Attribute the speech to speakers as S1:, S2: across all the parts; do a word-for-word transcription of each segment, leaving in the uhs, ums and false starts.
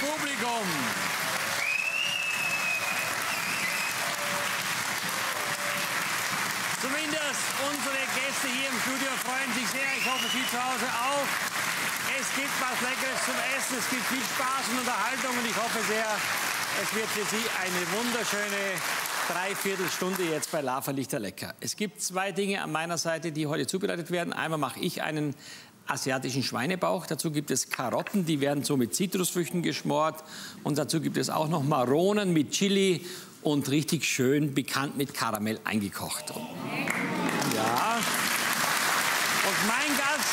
S1: Publikum. Zumindest unsere Gäste hier im Studio freuen sich sehr. Ich hoffe, Sie zu Hause auch. Es gibt was Leckeres zum Essen, es gibt viel Spaß und Unterhaltung und ich hoffe sehr, es wird für Sie eine wunderschöne Dreiviertelstunde jetzt bei Lava Lichter Lecker. Es gibt zwei Dinge an meiner Seite, die heute zubereitet werden. Einmal mache ich einen asiatischen Schweinebauch. Dazu gibt es Karotten, die werden so mit Zitrusfrüchten geschmort. Und dazu gibt es auch noch Maronen mit Chili und richtig schön bekannt mit Karamell eingekocht. Ja. Und mein Gast,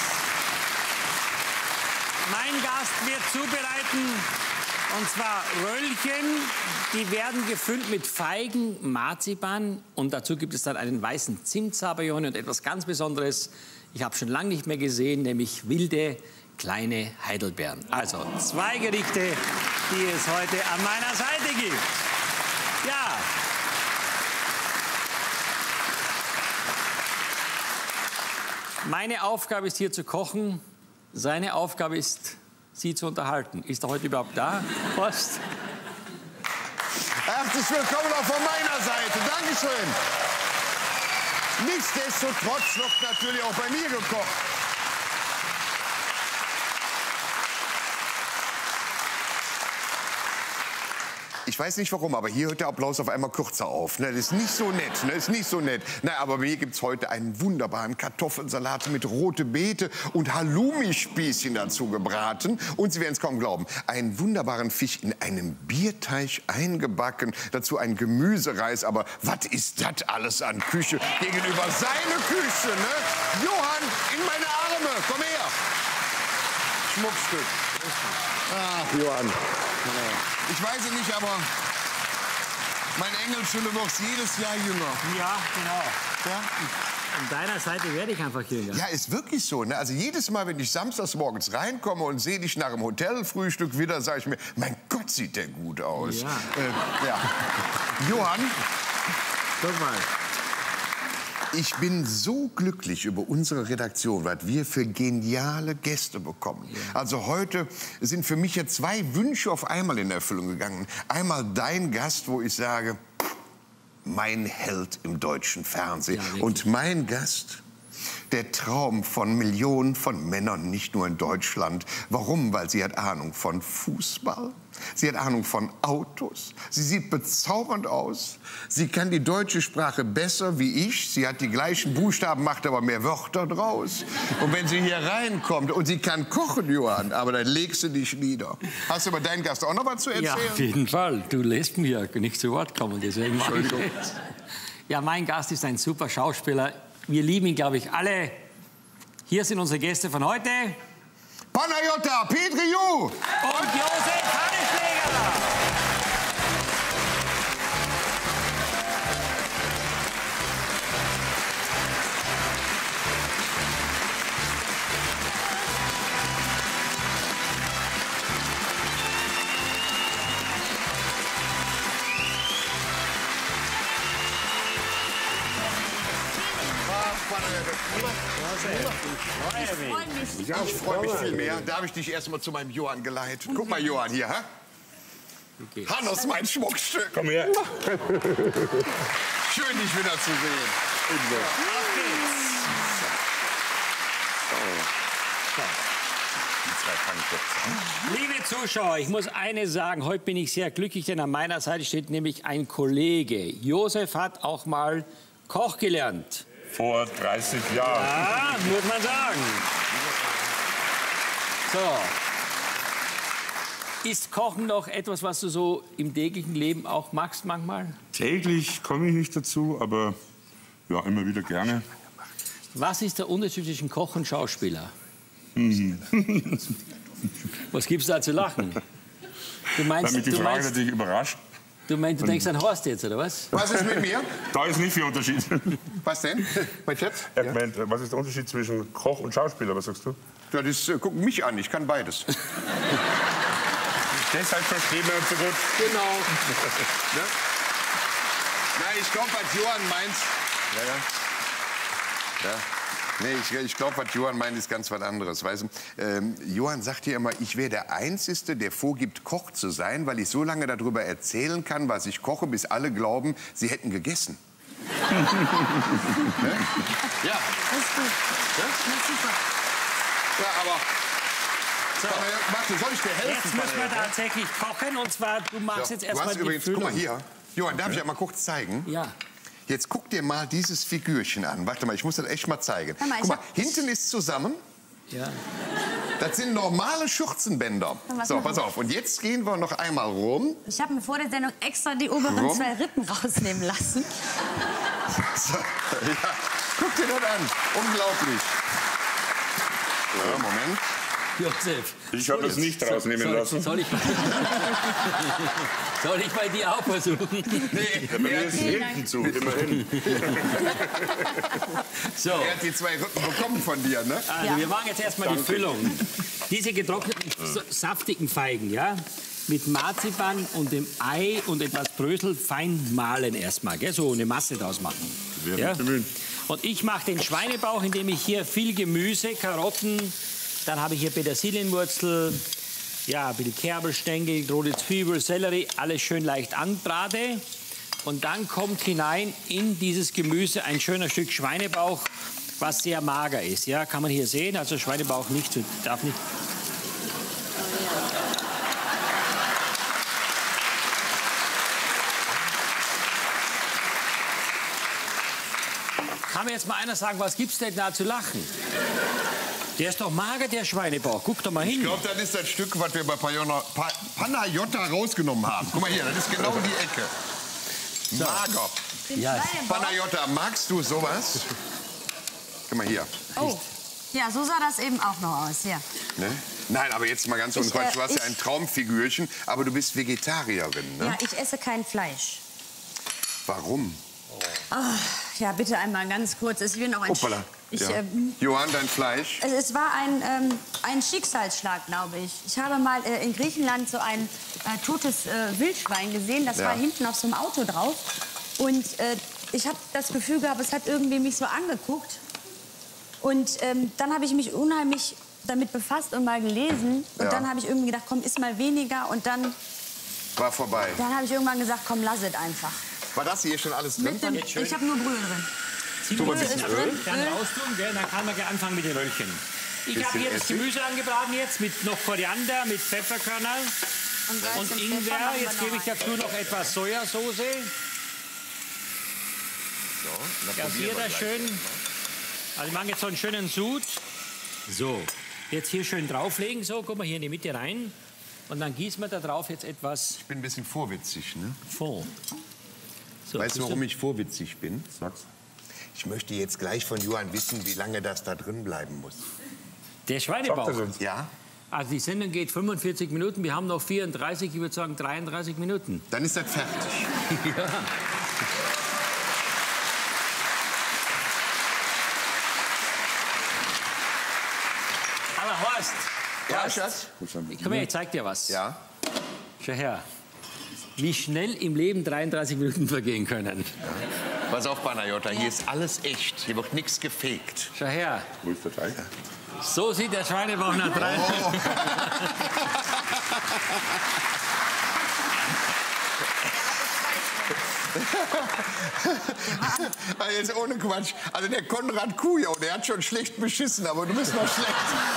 S1: mein Gast wird zubereiten, und zwar Röllchen. Die werden gefüllt mit Feigen, Marzipan und dazu gibt es dann einen weißen Zimtsabayon und etwas ganz Besonderes. Ich habe schon lange nicht mehr gesehen, nämlich wilde kleine Heidelbeeren. Also zwei Gerichte, die es heute an meiner Seite gibt. Ja. Meine Aufgabe ist hier zu kochen. Seine Aufgabe ist, Sie zu unterhalten. Ist er heute überhaupt da? Horst?
S2: Herzlich willkommen auch von meiner Seite. Dankeschön. Nichtsdestotrotz wird natürlich auch bei mir gekocht. Ich weiß nicht warum, aber hier hört der Applaus auf einmal kürzer auf. Ne? Das ist nicht so nett, ne? Das ist nicht so nett. Na, aber bei mir gibt es heute einen wunderbaren Kartoffelsalat mit rote Beete und Halloumi-Spießchen dazu gebraten. Und Sie werden es kaum glauben, einen wunderbaren Fisch in einem Bierteig eingebacken. Dazu ein Gemüsereis. Aber was ist das alles an Küche gegenüber seiner Küche? Ne? Johann, in meine Arme, komm her. Schmuckstück. Ach, Johann. Ich weiß es nicht, aber mein Engelchen, du wirst jedes Jahr jünger.
S1: Ja, genau. Ja? An deiner Seite werde ich einfach jünger.
S2: Ja, ist wirklich so. Ne? Also jedes Mal, wenn ich samstags morgens reinkomme und sehe dich nach dem Hotelfrühstück wieder, sage ich mir, mein Gott, sieht der gut aus.
S1: Ja.
S2: Äh, ja. Johann,
S1: guck mal.
S2: ich bin so glücklich über unsere Redaktion, was wir für geniale Gäste bekommen. Ja. Also heute sind für mich jetzt zwei Wünsche auf einmal in Erfüllung gegangen. Einmal dein Gast, wo ich sage, mein Held im deutschen Fernsehen. Ja, und mein Gast, der Traum von Millionen von Männern, nicht nur in Deutschland. Warum? Weil sie hat Ahnung von Fußball. Sie hat Ahnung von Autos. Sie sieht bezaubernd aus. Sie kann die deutsche Sprache besser wie ich. Sie hat die gleichen Buchstaben, macht aber mehr Wörter draus. Und wenn sie hier reinkommt und sie kann kochen, Johann, aber dann legst du dich nieder. Hast du über deinen Gast auch noch was zu erzählen?
S1: Ja, auf jeden Fall. Du lässt mir nicht zu Wort kommen, deswegen mache ich das. Ja, mein Gast ist ein super Schauspieler. Wir lieben ihn, glaube ich, alle. Hier sind unsere Gäste von heute.
S2: Panayota Petri-Ju
S1: und Josef Hannenschläger.
S2: Ja, ich freue mich viel mehr. Da habe ich dich erst mal zu meinem Johann geleitet. Guck mal, Johann, hier, hä? Okay. Hannes, mein Schmuckstück.
S3: Komm her.
S2: Schön, dich wieder zu sehen.
S1: Auf geht's. Liebe Zuschauer, ich muss eines sagen. Heute bin ich sehr glücklich, denn an meiner Seite steht nämlich ein Kollege. Josef hat auch mal Koch gelernt.
S3: Vor dreißig Jahren.
S1: Ja, muss man sagen. So. Ist Kochen doch etwas, was du so im täglichen Leben auch machst manchmal?
S3: Täglich komme ich nicht dazu, aber ja, immer wieder gerne.
S1: Was ist der Unterschied zwischen Koch und Schauspieler?
S3: Mhm.
S1: Was gibt's da zu lachen? Du meinst,
S3: Damit die
S1: du
S3: Frage
S1: meinst,
S3: natürlich überrascht.
S1: Du, meinst, du denkst an Horst jetzt, oder was?
S2: Was ist mit mir?
S3: Da ist nicht viel Unterschied.
S2: Was denn? Mein Schatz?
S3: Er meint, was ist der Unterschied zwischen Koch und Schauspieler? Was sagst du?
S2: Ja, das, äh, guck mich an, ich kann beides.
S3: Deshalb verstehen wir uns so gut.
S2: Genau. Ne? Na, ich glaube, was Johann meint. Ja, ja. Ja. Nee, ich, ich glaube, was Johann meint, ist ganz was anderes. Weißt du? Ähm, Johann sagt hier immer, ich wäre der Einzige, der vorgibt, Koch zu sein, weil ich so lange darüber erzählen kann, was ich koche, bis alle glauben, sie hätten gegessen. Ne? Ja.
S4: Das ist gut.
S2: Ja?
S4: Das ist super.
S2: Ja, aber...
S1: So.
S2: Warte, soll ich dir helfen?
S1: Jetzt müssen wir tatsächlich kochen. Und zwar, du machst
S2: So,
S1: jetzt
S2: du
S1: erstmal
S2: hast
S1: die
S2: übrigens,
S1: Füllung.
S2: guck mal hier. Johann, darf ich ja mal kurz zeigen?
S1: Ja.
S2: Jetzt guck dir mal dieses Figürchen an. Warte mal, ich muss das echt mal zeigen.
S4: Mal,
S2: Guck mal,
S4: hab...
S2: hinten ist zusammen.
S1: Ja.
S2: Das sind normale Schürzenbänder. So, pass auf. Und jetzt gehen wir noch einmal rum.
S4: Ich habe mir vor der Sendung extra die oberen
S2: Rum.
S4: zwei Rippen rausnehmen lassen.
S2: So, ja. Guck dir das an. Unglaublich. Ja, Moment.
S1: Josef.
S3: Ich habe es nicht rausnehmen
S1: soll,
S3: lassen.
S1: Soll ich, soll ich bei dir auch versuchen?
S2: Nee,
S3: Ja, bei mir ist hinten zu, immerhin.
S1: So.
S2: er hat die zwei Rippen bekommen von dir, ne?
S1: Also,
S4: Ja.
S1: wir machen jetzt erstmal die Füllung. Diese getrockneten, so- saftigen Feigen, ja, mit Marzipan und dem Ei und etwas Brösel fein mahlen erstmal, gell, so eine Masse draus machen.
S3: Wir
S1: Ja?
S3: haben bemühen.
S1: Und ich mache den Schweinebauch, indem ich hier viel Gemüse, Karotten, dann habe ich hier Petersilienwurzel, ja, ein bisschen Kerbelstängel, rote Zwiebel, Sellerie, alles schön leicht anbrate. Und dann kommt hinein in dieses Gemüse ein schöner Stück Schweinebauch, was sehr mager ist. Ja, kann man hier sehen. Also Schweinebauch nicht, zu- darf nicht. Kann mir jetzt mal einer sagen, was gibt's denn da zu lachen? Der ist doch mager, der Schweinebauch. Guck doch mal hin.
S2: Ich glaube, das ist das Stück, was wir bei Pajona- Pa Panayotta rausgenommen haben. Guck mal hier, das ist genau die Ecke. Mager.
S4: Den
S1: Ja,
S4: Schweinebauch.
S2: Panayotta, magst du sowas? Guck mal hier.
S4: Oh. Ja, so sah das eben auch noch aus, ja.
S2: Ne? Nein, aber jetzt mal ganz ohne
S4: Ich,
S2: Quatsch.
S4: äh,
S2: Du hast ja
S4: ich-
S2: ein Traumfigürchen, aber du bist Vegetarierin, ne?
S4: Ja, ich esse kein Fleisch.
S2: Warum?
S4: Ja, bitte einmal ganz kurz. Ich will noch ein...
S2: Hoppala.
S4: Ich,
S2: Ja.
S4: ähm,
S2: Johann, dein Fleisch?
S4: es, es war ein, ähm, ein Schicksalsschlag, glaube ich. Ich habe mal äh, in Griechenland so ein äh, totes äh, Wildschwein gesehen. Das
S2: Ja.
S4: war hinten auf so einem Auto drauf. Und äh, ich habe das Gefühl gehabt, es hat irgendwie mich so angeguckt. Und ähm, dann habe ich mich unheimlich damit befasst und mal gelesen. Und
S2: Ja.
S4: dann habe ich irgendwie gedacht, komm, iss mal weniger. Und dann,
S2: War vorbei.
S4: dann habe ich irgendwann gesagt, komm, lass es einfach.
S2: War das hier schon alles drin?
S4: Mit dem, ich habe nur Brühe drin.
S2: Tu mal ein bisschen
S4: ist
S2: Öl.
S4: drin.
S1: Dann
S4: Öl.
S1: raustun, gell? Dann kann man gleich anfangen mit den Röllchen. Ich habe
S2: Bisschen
S1: hier das
S2: Essig.
S1: Gemüse angebraten jetzt mit noch Koriander, mit Pfefferkörner
S4: Und, Salz
S1: und
S4: und Pfeffer
S1: Ingwer.
S4: machen wir
S1: Jetzt
S4: noch
S1: gebe ich
S4: rein.
S1: dazu noch etwas Sojasauce. Gasiert das schön. Also ich mache jetzt so einen schönen Sud. So, jetzt hier schön drauflegen. So, guck mal hier in die Mitte rein. Und dann gießen wir da drauf jetzt etwas
S2: Ich bin ein bisschen vorwitzig, ne?
S1: Fond. So,
S2: Weißt du,
S1: bist
S2: warum ich vorwitzig bin?
S3: Sag's.
S2: Ich möchte jetzt gleich von Johann wissen, wie lange das da drin bleiben muss.
S1: Der
S3: Sagt
S1: Schweinebauch.
S3: er uns.
S2: Ja?
S1: Also die Sendung geht fünfundvierzig Minuten. Wir haben noch vierunddreißig, ich würde sagen dreiunddreißig Minuten.
S2: Dann ist das fertig.
S1: Ja. Aber Horst,
S2: Ja,
S1: Horst,
S2: Schatz?
S1: komm her, ich zeig dir was.
S2: Ja?
S1: Schau her. Wie schnell im Leben dreiunddreißig Minuten vergehen können.
S2: Pass auf, Panayotta, hier ist alles echt. Hier wird nichts gefegt.
S1: Schau her.
S3: Wo ist der Teig?
S1: So sieht der Schweinebauch nach drei.
S2: Oh. Also jetzt ohne Quatsch. Also der Konrad Kujo, der hat schon schlecht beschissen, aber du bist noch schlecht.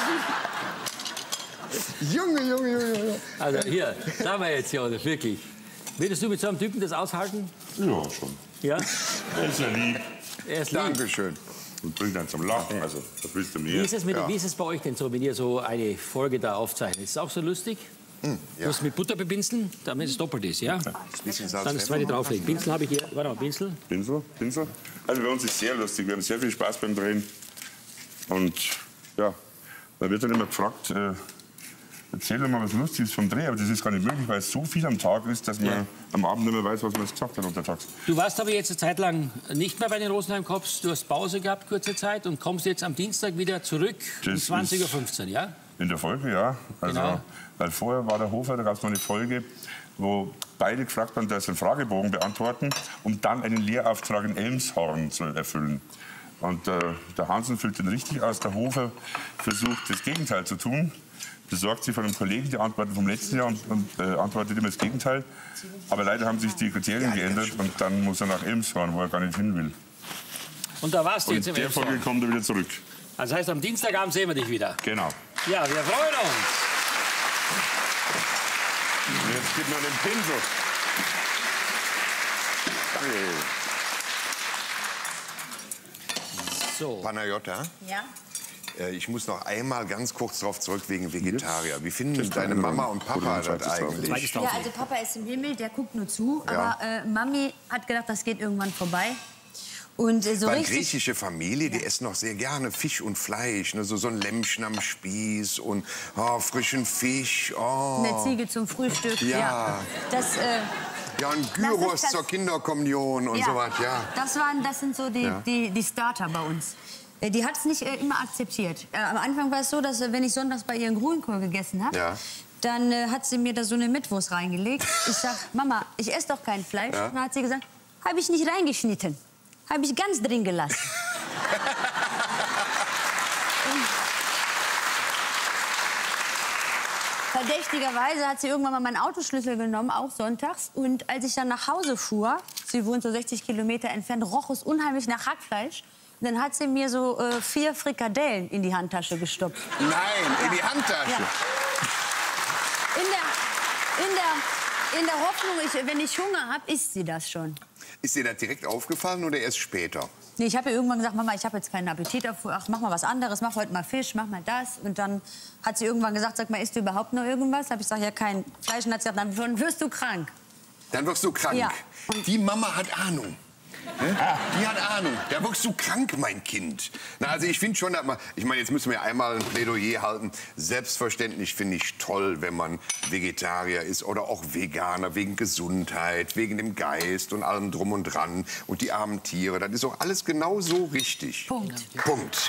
S2: Junge, Junge, Junge, Junge.
S1: Also hier, sagen wir jetzt, Josef, wirklich. Würdest du mit so einem Typen das aushalten?
S3: Ja, schon.
S1: Ja?
S3: Er ist ja lieb
S1: Er ist lieb.
S2: Dankeschön.
S3: und bringt einen zum Lachen. Also, das willst du
S1: Wie
S3: mehr.
S1: ist, es mit,
S2: Ja.
S1: wie ist es bei euch denn so, wenn ihr so eine Folge da aufzeichnet? Ist es auch so lustig?
S2: Hm,
S1: Du
S2: ja.
S1: musst mit Butter bepinseln, damit es doppelt ist, ja?
S2: Bisschen Salz,
S1: Dann das
S2: Pfeffer.
S1: zweite drauflegen. Pinsel habe ich hier. Warte mal, Pinsel.
S3: Pinsel, Pinsel. Also bei uns ist sehr lustig. Wir haben sehr viel Spaß beim Drehen. Und ja, da wird dann immer gefragt, äh, erzähl doch mal was Lustiges vom Dreh. Aber das ist gar nicht möglich, weil es so viel am Tag ist, dass man
S1: Ja.
S3: am Abend nicht mehr weiß, was man jetzt gesagt hat untertags.
S1: Du warst aber jetzt eine Zeit lang nicht mehr bei den Rosenheim Cops. Du hast Pause gehabt, kurze Zeit, und kommst jetzt am Dienstag wieder zurück um
S3: Das
S1: zwanzig Uhr
S3: ist-
S1: fünfzehn, ja?
S3: In der Folge, ja. Also,
S1: Genau.
S3: weil vorher war der Hofer, da gab es mal eine Folge, wo beide gefragt waren, dass sie einen Fragebogen beantworten, um dann einen Lehrauftrag in Elmshorn zu erfüllen. Und äh, der Hansen füllt den richtig aus. Der Hofer versucht, das Gegenteil zu tun. Besorgt sich von einem Kollegen die Antworten vom letzten Jahr und, und äh, antwortet immer das Gegenteil. Aber leider haben sich die Kriterien ja, geändert und dann muss er nach Ems fahren, wo er gar nicht hin will.
S1: Und da warst du
S3: und
S1: jetzt im
S3: der
S1: Elfsborn.
S3: Folge kommt er wieder zurück.
S1: Das heißt, am Dienstagabend sehen wir dich wieder.
S3: Genau.
S1: Ja, wir freuen uns.
S3: Und jetzt gibt man den Pinsel.
S1: So.
S2: Panayota?
S4: Ja?
S2: Ich muss noch einmal ganz kurz darauf zurück wegen Vegetarier. Wie finden deine Mama und Papa das eigentlich?
S4: Ja, also Papa ist im Himmel, der guckt nur zu.
S2: Ja.
S4: Aber äh, Mami hat gedacht, das geht irgendwann vorbei. Und äh, so
S2: Weil
S4: richtig...
S2: griechische Familie, die essen noch sehr gerne Fisch und Fleisch. Ne? So, so ein Lämmchen am Spieß und oh, frischen Fisch. Oh.
S4: Eine Ziege zum Frühstück.
S2: Ja.
S4: ja. Das, äh,
S2: ja, ein Gyros
S4: das-
S2: zur Kinderkommunion und
S4: ja.
S2: so was. Ja.
S4: Das, waren, das sind so die,
S2: Ja.
S4: die, die Starter bei uns. Äh, Die hat es nicht äh, immer akzeptiert. Äh, am Anfang war es so, dass äh, wenn ich sonntags bei ihr einen Grünkohl gegessen habe,
S2: Ja.
S4: dann äh, hat sie mir da so eine Mittwurst reingelegt. Ich sag, Mama, ich esse doch kein Fleisch.
S2: Ja.
S4: Dann hat sie gesagt, habe ich nicht reingeschnitten. Habe ich ganz drin gelassen. Verdächtigerweise hat sie irgendwann mal meinen Autoschlüssel genommen, auch sonntags. Und als ich dann nach Hause fuhr, sie wohnt so sechzig Kilometer entfernt, roch es unheimlich nach Hackfleisch. Und dann hat sie mir so äh, vier Frikadellen in die Handtasche gestopft.
S2: Nein, in
S4: Ja.
S2: die Handtasche.
S4: Ja. In der, in der, in der Hoffnung, ich, wenn ich Hunger habe, isst sie das schon.
S2: Ist dir das direkt aufgefallen oder erst später?
S4: Nee, ich habe ihr irgendwann gesagt, Mama, ich habe jetzt keinen Appetit auf, ach, mach mal was anderes, mach heute mal Fisch, mach mal das. Und dann hat sie irgendwann gesagt, sag mal, isst du überhaupt noch irgendwas? Habe ich gesagt, ja, kein Fleisch. Und hat sie gesagt, dann wirst du krank.
S2: Dann wirst du krank.
S4: Ja.
S2: Die Mama hat Ahnung. Ne? Die hat Ahnung. Da wirst du krank, mein Kind. Na, also ich finde schon, dass man, ich meine, jetzt müssen wir einmal ein Plädoyer halten. Selbstverständlich finde ich toll, wenn man Vegetarier ist oder auch Veganer, wegen Gesundheit, wegen dem Geist und allem drum und dran. Und die armen Tiere, das ist auch alles genau so richtig.
S4: Punkt.
S2: Punkt.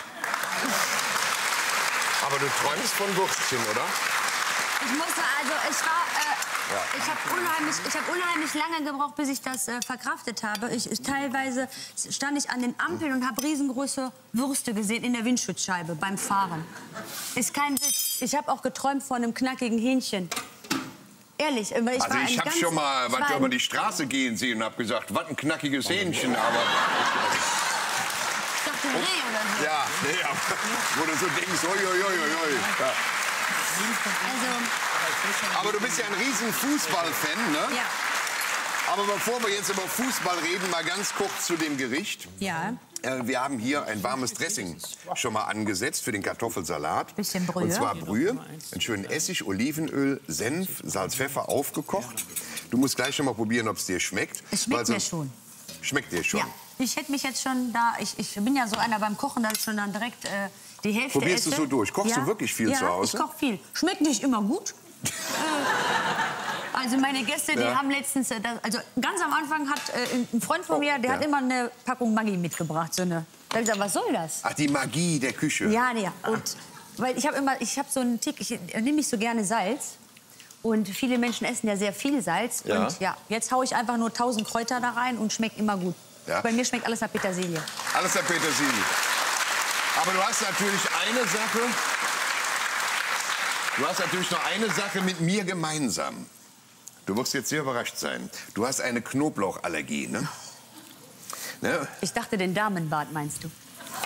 S2: Aber du träumst von Würstchen, oder?
S4: Ich musste, also ich war, äh, ich habe unheimlich, ich habe unheimlich lange gebraucht, bis ich das äh, verkraftet habe. Ich, ich, teilweise stand ich an den Ampeln und habe riesengroße Würste gesehen in der Windschutzscheibe beim Fahren. Ist kein Witz. Ich habe auch geträumt von einem knackigen Hähnchen. Ehrlich, weil ich
S2: Also
S4: war
S2: ich
S4: ein
S2: habe
S4: ganz-
S2: schon mal
S4: ich
S2: was
S4: war ein-
S2: über die Straße gehen sehen und habe gesagt, was ein knackiges Hähnchen, aber
S4: Ich dachte, Reh oder so.
S2: ja, nee, aber, wo du so denkst, oi, oi, oi, oi. Ja.
S4: Also,
S2: Aber du bist ja ein riesen Fußballfan, ne?
S4: ja.
S2: Aber bevor wir jetzt über Fußball reden, mal ganz kurz zu dem Gericht.
S4: Ja.
S2: Äh, Wir haben hier ein warmes Dressing schon mal angesetzt für den Kartoffelsalat.
S4: Bisschen Brühe.
S2: Und zwar Brühe, einen schönen Essig, Olivenöl, Senf, Salz, Pfeffer aufgekocht. Du musst gleich schon mal probieren, ob es dir schmeckt.
S4: Es schmeckt
S2: Weil so-
S4: mir schon.
S2: Schmeckt dir schon.
S4: Ja. Ich hätte mich jetzt schon da, ich, ich bin ja so einer beim Kochen, dass ich schon dann direkt äh, die Hälfte
S2: Probierst du
S4: esse.
S2: so durch? Kochst du wirklich viel
S4: ja,
S2: zu Hause?
S4: ich koche viel. Schmeckt nicht immer gut. Äh, Also meine Gäste, die
S2: Ja.
S4: haben letztens, äh, das, also ganz am Anfang hat äh, ein Freund von
S2: Oh,
S4: mir, der
S2: ja.
S4: hat immer eine Packung Maggi mitgebracht. So eine. Da hab ich gesagt, was soll das?
S2: Ach, die Magie der Küche.
S4: Ja, ja. Und weil ich habe immer, ich habe so einen Tick, ich nehme nicht so gerne Salz. Und viele Menschen essen ja sehr viel Salz.
S2: Ja.
S4: Und ja, jetzt haue ich einfach nur tausend Kräuter da rein und schmeckt immer gut.
S2: Ja.
S4: Bei mir schmeckt alles nach Petersilie.
S2: Alles der Petersilie. Aber du hast natürlich eine Sache. Du hast natürlich noch eine Sache mit mir gemeinsam. Du wirst jetzt sehr überrascht sein. Du hast eine Knoblauchallergie, ne? Ne?
S4: Ich dachte, den Damenbart meinst du?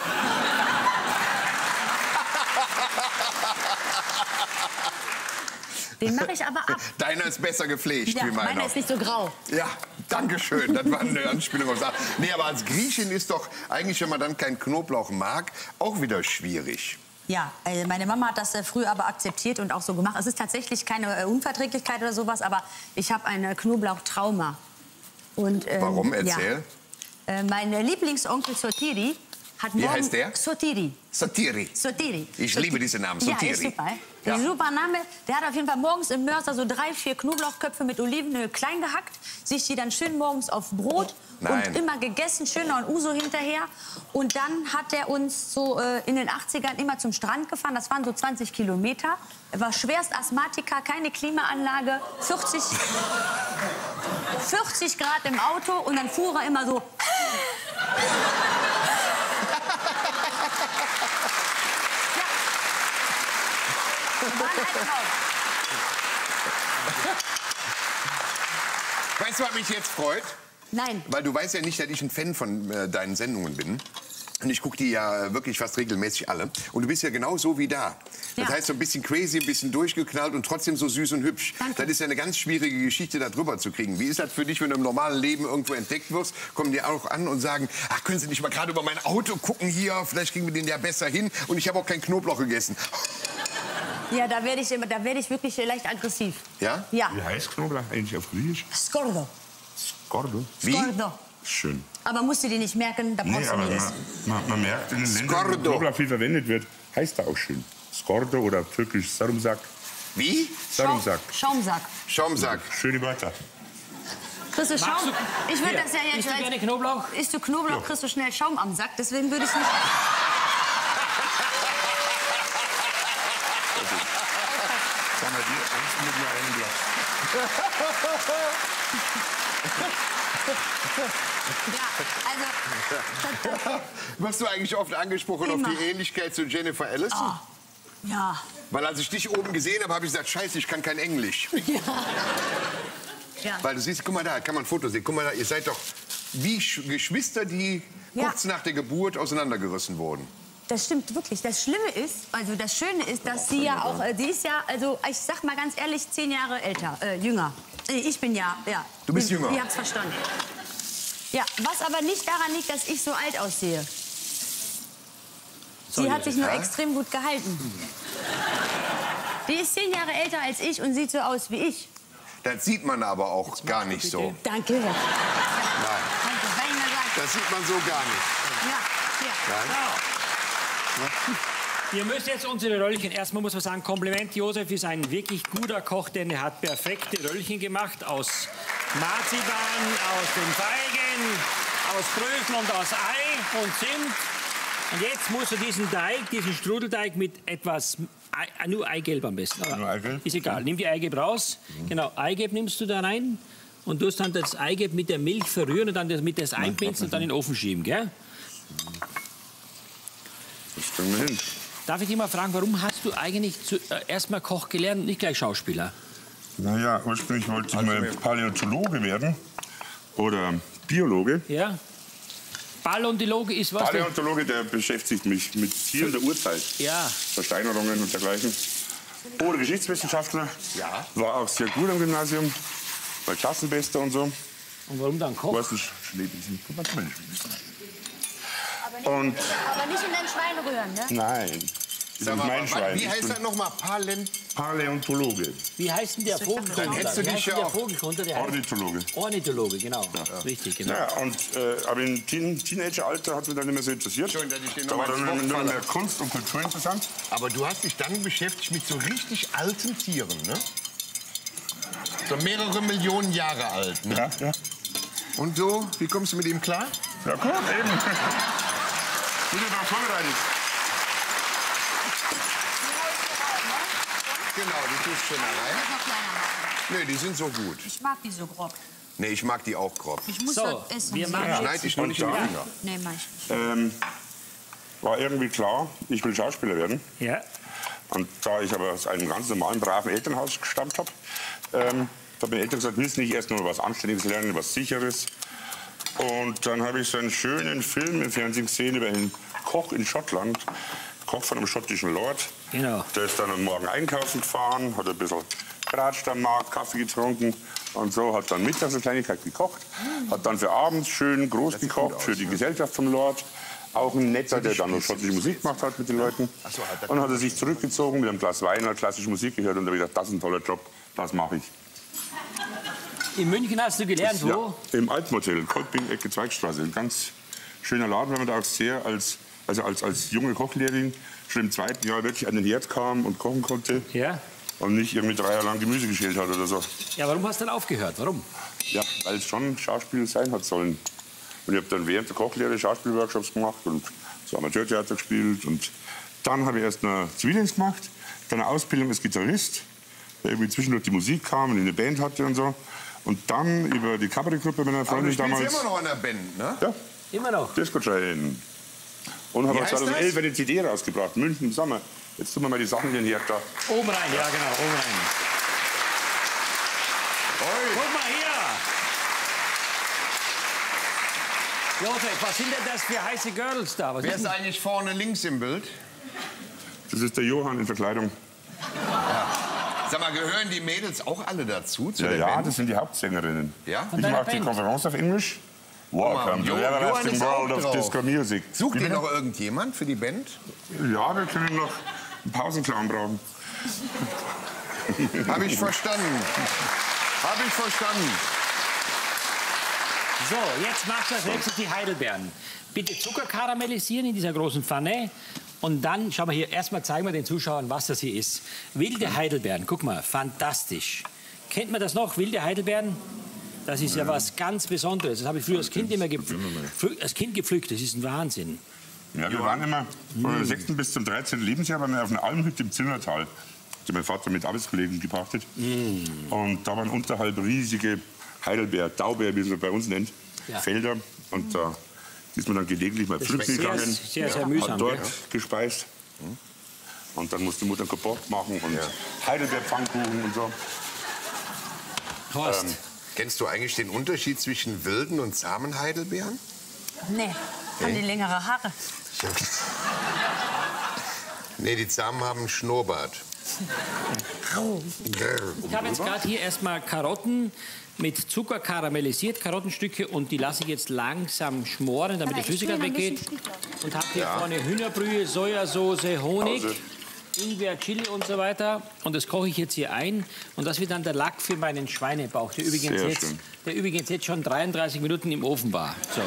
S4: Den mache ich aber ab.
S2: Deiner ist besser gepflegt
S4: Ja,
S2: wie meiner.
S4: meiner ist nicht so grau.
S2: Ja, danke schön. Das war eine Anspielung auf Sachen. Nee, aber als Griechin ist doch eigentlich, wenn man dann keinen Knoblauch mag, auch wieder schwierig.
S4: Ja, äh, meine Mama hat das äh, früher aber akzeptiert und auch so gemacht. Es ist tatsächlich keine äh, Unverträglichkeit oder sowas, aber ich habe ein äh, Knoblauchtrauma. Und, ähm,
S2: Warum? Erzähl.
S4: Ja. Äh, mein äh, Lieblingsonkel Sotiri hat
S2: Wie
S4: morgen...
S2: heißt der?
S4: Sotiri.
S2: Satiri.
S4: Sotiri.
S2: Ich
S4: Sotiri.
S2: liebe diesen Namen,
S4: Ja,
S2: Sotiri.
S4: ist super.
S2: Ja.
S4: Ein super Name. Der hat auf jeden Fall morgens im Mörser so drei, vier Knoblauchköpfe mit Olivenöl klein gehackt, sich die dann schön morgens auf Brot
S2: Nein.
S4: und immer gegessen, schön noch ein Uso hinterher. Und dann hat er uns so äh, in den achtzigern immer zum Strand gefahren. Das waren so zwanzig Kilometer. Er war schwerst Asthmatiker, keine Klimaanlage, vierzig, vierzig Grad im Auto und dann fuhr er immer so.
S2: Weißt du, was mich jetzt freut?
S4: Nein.
S2: Weil du weißt ja nicht, dass ich ein Fan von äh, deinen Sendungen bin. Und ich gucke die ja wirklich fast regelmäßig alle. Und du bist ja genau so wie da. Das
S4: Ja.
S2: heißt, so ein bisschen crazy, ein bisschen durchgeknallt und trotzdem so süß und hübsch.
S4: Danke.
S2: Das ist ja eine ganz schwierige Geschichte, da drüber zu kriegen. Wie ist das für dich, wenn du im normalen Leben irgendwo entdeckt wirst? Kommen die auch an und sagen, ach, können Sie nicht mal gerade über mein Auto gucken hier? Vielleicht kriegen wir den ja besser hin. Und ich habe auch kein Knoblauch gegessen.
S4: Ja, da werde ich, immer- da werde ich wirklich leicht aggressiv.
S2: Ja?
S4: Ja.
S3: Wie heißt Knoblauch eigentlich auf Griechisch?
S4: Skordo.
S3: Skordo.
S2: Wie?
S4: Skordo.
S3: Schön.
S4: Aber musst du dir nicht merken, da brauchst
S3: Nee,
S4: du
S3: aber
S4: nichts.
S3: man, man, man merkt in den Ländern, wo
S2: Skordo.
S3: Knoblauch viel verwendet wird, heißt er auch schön. Skordo oder türkisch Sarımsak.
S2: Wie?
S3: Sarımsak.
S4: Schaumsack.
S2: Schaumsack.
S3: Schöne Wörter.
S4: Kriegst du Schaum?
S1: Magst du-
S4: Ich würde
S1: Hier,
S4: das ja jetzt...
S1: isst du
S4: als-
S1: gerne Knoblauch?
S4: Isst du Knoblauch, kriegst du schnell Schaum am Sack. Deswegen würde ich nicht...
S3: Sag mal, dir eins mit mir einen Glas.
S4: Ja, also...
S2: Wirst du eigentlich oft angesprochen
S4: Immer.
S2: auf die Ähnlichkeit zu Jennifer Aniston?
S4: Ja.
S2: Weil als ich dich oben gesehen habe, habe ich gesagt, scheiße, ich kann kein Englisch.
S4: Ja.
S2: Weil du siehst, guck mal da, kann man ein Foto sehen. Guck mal da, ihr seid doch wie Sch Geschwister, die
S4: Ja.
S2: kurz nach der Geburt auseinandergerissen wurden.
S4: Das stimmt wirklich. Das Schlimme ist, also das Schöne ist, dass sie ja auch, äh, sie ist ja, also ich sag mal ganz ehrlich, zehn Jahre älter, äh, jünger. Äh, Ich bin ja, ja.
S2: Du bist jünger.
S4: Ihr habt's verstanden. Ja, was aber nicht daran liegt, dass ich so alt aussehe. Sie hat sich nur
S2: Ja?
S4: extrem gut gehalten. Die ist zehn Jahre älter als ich und sieht so aus wie ich.
S2: Das sieht man aber auch gar nicht so.
S4: Danke.
S2: Nein,
S4: Danke, wenn ich mal sag.
S2: das sieht man so gar nicht.
S4: Ja, ja.
S2: Nein?
S1: Ihr müsst jetzt unsere Röllchen, erstmal muss man sagen, Kompliment, Josef ist ein wirklich guter Koch, denn er hat perfekte Röllchen gemacht aus Marzipan, aus den Feigen, aus Bröseln und aus Ei und Zimt. Und jetzt musst du diesen Teig, diesen Strudelteig mit etwas, Ei, nur Eigelb am besten. Aber
S3: Nur Eigelb?
S1: Ist egal, nimm die Eigelb raus. Genau, Eigelb nimmst du da rein und tust dann das Eigelb mit der Milch verrühren und dann das, mit das einpinseln und dann in den Ofen schieben, gell?
S3: Das kriegen wir hin.
S1: Darf ich dich mal fragen, warum hast du eigentlich zu, äh, erstmal Koch gelernt und nicht gleich Schauspieler?
S3: Naja, ursprünglich wollte ich mal Paläontologe werden. Oder Biologe.
S1: Ja? Paläontologe ist was? denn?
S3: Paläontologe, der beschäftigt mich mit Tieren der Urzeit.
S1: Ja.
S3: Versteinerungen und dergleichen. Oder Geschichtswissenschaftler.
S2: Ja.
S3: War auch sehr gut am Gymnasium. War Klassenbester und so.
S1: Und warum dann Koch?
S3: Weiß nicht, Schleben Sie. Guck mal, guck mal.
S4: Aber
S3: Und
S4: aber nicht in den Schwein rühren, ne?
S3: nein. Das
S2: Sag
S3: ist
S2: mal,
S3: mein
S2: wa-
S3: Schwein.
S2: wie
S3: Ich
S2: heißt
S3: bin
S2: das nochmal? Palent
S3: Paläontologe.
S1: Wie heißt denn der Vogelkunde?
S2: Dann hättest du
S1: Wie
S2: dich
S1: heißt
S2: ja
S1: denn der
S2: auch-
S1: Vogelkunde? Der heißt
S3: Ornithologe.
S1: Ornithologe, genau. Richtig, genau.
S3: Ja, und, äh, aber im Teen Teenageralter hat mich dann nicht mehr so interessiert.
S2: Schön, dass ich den
S3: Da
S2: noch
S3: war
S2: mal
S3: dann
S2: ins
S3: nur
S2: Wort
S3: mehr
S2: falle.
S3: Kunst und Kultur interessant.
S2: Aber du hast dich dann beschäftigt mit so richtig alten Tieren, ne? So mehrere Millionen Jahre alt, ne?
S3: Ja, ja.
S2: Und so, wie kommst du mit ihm klar?
S3: Ja, gut, eben. Bin ich darauf vorbereitet.
S2: Genau, die tust schon da rein.
S4: Noch kleiner machen.
S2: Nee, die sind so gut.
S4: Ich mag die so grob.
S2: Nee, ich mag die auch grob.
S4: Ich muss
S1: So,
S4: das essen.
S1: wir machen
S2: Schneid
S1: jetzt...
S2: dich nur nicht in die
S3: Ja.
S2: Finger.
S4: Nee, mach ich nicht.
S3: Ähm, war irgendwie klar, ich will Schauspieler werden.
S1: Ja.
S3: Und da ich aber aus einem ganz normalen, braven Elternhaus gestammt habe, ähm, haben meine Eltern gesagt, willst du nicht erst noch was Anständiges lernen, was Sicheres? Und dann habe ich so einen schönen Film im Fernsehen gesehen über einen Koch in Schottland, Koch von einem schottischen Lord.
S1: Genau.
S3: Der ist dann am Morgen einkaufen gefahren, hat ein bisschen geratscht am Markt, Kaffee getrunken und so, hat dann mittags eine Kleinigkeit gekocht, hat dann für abends schön groß gekocht für die Gesellschaft vom Lord. Auch ein Netter, der dann noch schottische Musik gemacht hat mit den Leuten. Und dann hat er sich zurückgezogen mit einem Glas Wein, hat klassische Musik gehört und da habe ich gedacht, das ist ein toller Job, das mache ich.
S1: In München hast du gelernt, wo?
S3: Ja, im Altmotel, Kolping, Ecke Zweigstraße. Ein ganz schöner Laden, weil man da auch sehr als, also als, als junge Kochlehrerin schon im zweiten Jahr wirklich an den Herd kam und kochen konnte.
S1: Ja.
S3: Und nicht irgendwie drei Jahre lang Gemüse geschält hat oder so.
S1: Ja, warum hast du dann aufgehört? Warum?
S3: Ja, weil es schon Schauspiel sein hat sollen. Und ich habe dann während der Kochlehre Schauspielworkshops gemacht und so Amateurtheater gespielt. Und dann habe ich erst eine Zivildienst gemacht, dann eine Ausbildung als Gitarrist, der irgendwie zwischendurch die Musik kam und eine Band hatte und so. Und dann über die Kabarettgruppe meiner
S2: Aber du
S3: Freundin
S2: spielst
S3: damals.
S2: immer noch in der Band, ne?
S3: Ja,
S1: Immer noch.
S3: Disco Train. Und habe
S2: Wie
S3: auch
S2: heißt
S3: zweitausendelf
S2: das?
S3: eine C D rausgebracht, München im Sommer. Jetzt tun wir mal die Sachen in den Herd da.
S1: Oben rein, ja genau, oben rein.
S2: Oi.
S1: Guck mal hier. Josef, was sind denn das für heiße Girls da? Was
S2: Wer
S1: ist
S2: ist
S1: denn?
S2: eigentlich vorne links im Bild?
S3: Das ist der Johann in Verkleidung.
S2: Sag mal, gehören die Mädels auch alle dazu? Zu
S3: Ja,
S2: der
S3: ja,
S2: Band?
S3: das sind die Hauptsängerinnen.
S2: Ja?
S3: Ich
S1: deiner
S3: mache die
S1: Band?
S3: Konferenz auf Englisch. Welcome to
S2: Jo-
S3: the
S2: Johann
S3: everlasting
S2: ist auch
S3: world of
S2: drauf.
S3: disco music.
S2: Sucht
S3: Wie
S2: ihr
S3: bitte?
S2: noch irgendjemand für die Band?
S3: Ja, wir können noch einen Pausenclown brauchen.
S2: Habe ich verstanden. Habe ich verstanden.
S1: So, jetzt machst du als nächstes die Heidelbeeren. Bitte Zucker karamellisieren in dieser großen Pfanne. Und dann, schau mal hier, erstmal zeigen wir den Zuschauern, was das hier ist. Wilde Heidelbeeren, guck mal, fantastisch. Kennt man das noch, wilde Heidelbeeren? Das ist ja was ganz Besonderes. Das habe ich früher als Kind immer gepflückt, als Kind gepflückt. Das ist ein Wahnsinn.
S3: Ja, wir waren immer von der sechsten bis zum dreizehnten Lebensjahr waren wir auf einer Almhütte im Zillertal. Die mein Vater mit Arbeitskollegen gepachtet. Und da waren unterhalb riesige Heidelbeer, Taubeer, wie man bei uns nennt,
S1: Ja.
S3: Felder. Und da ist man dann gelegentlich mal pflücken
S1: sehr,
S3: gegangen.
S1: sehr, sehr mühsam,
S3: Hat dort
S1: gell?
S3: gespeist. Und dann musste die Mutter kaputt machen und Heidelbeerpfannkuchen und so.
S1: Horst,
S2: Ähm, kennst du eigentlich den Unterschied zwischen wilden und zahmen Heidelbeeren?
S4: Nee, haben die längere Haare.
S2: Nee, die zahmen haben einen Schnurrbart.
S1: ich habe jetzt gerade hier erstmal Karotten mit Zucker karamellisiert, Karottenstücke, und die lasse ich jetzt langsam schmoren, damit die
S4: Aber ich
S1: Flüssigkeit
S4: will ein
S1: weggeht.
S4: bisschen Schnittlauch.
S1: Und habe hier vorne Hühnerbrühe, Sojasauce, Honig,
S3: Pause.
S1: Ingwer, Chili und so weiter. Und das koche ich jetzt hier ein. Und das wird dann der Lack für meinen Schweinebauch, der übrigens,
S3: Sehr
S1: jetzt,
S3: schön.
S1: der übrigens jetzt schon dreiunddreißig Minuten im Ofen war. So.